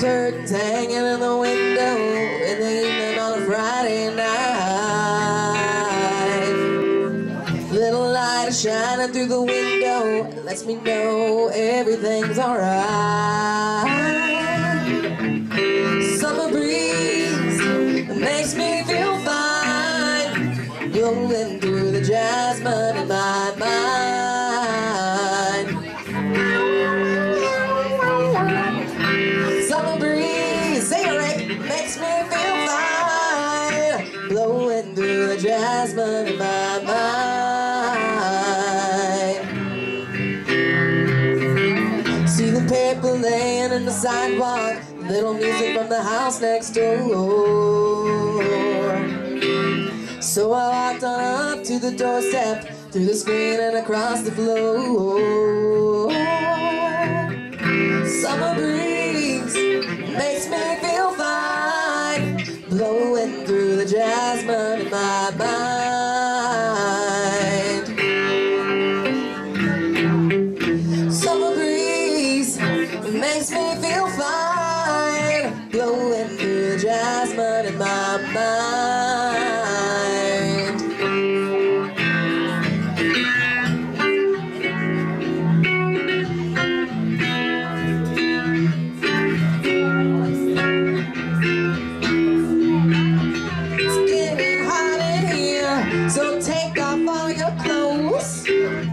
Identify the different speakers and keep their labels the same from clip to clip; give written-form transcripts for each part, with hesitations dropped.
Speaker 1: curtains hanging in the window in the evening on a Friday night. Little light is shining through the window, it lets me know everything's alright. Summer breeze makes me feel fine, blowing through the jasmine in my mind. Summer breeze, sing it, Rick, makes me feel fine, blowing through the jasmine in my mind. See the paper laying in the sidewalk, little music from the house next door. So I walked on up to the doorstep, through the screen and across the floor. Summer breeze makes me feel fine, blowing through the jasmine in my mind. Summer breeze makes me feel fine, blowing through the jasmine in my mind. So take off all your clothes.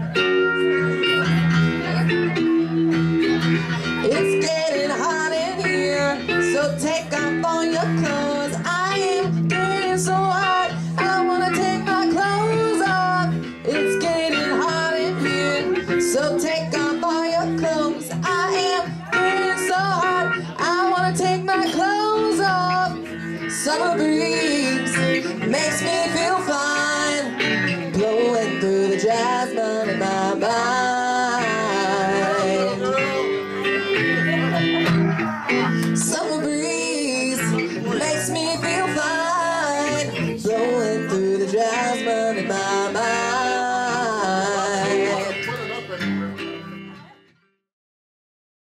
Speaker 1: It's getting hot in here, so take off all your clothes. I am getting so hot, I wanna take my clothes off. It's getting hot in here, so take off all your clothes. I am getting so hot, I wanna take my clothes off. Summer breeze makes me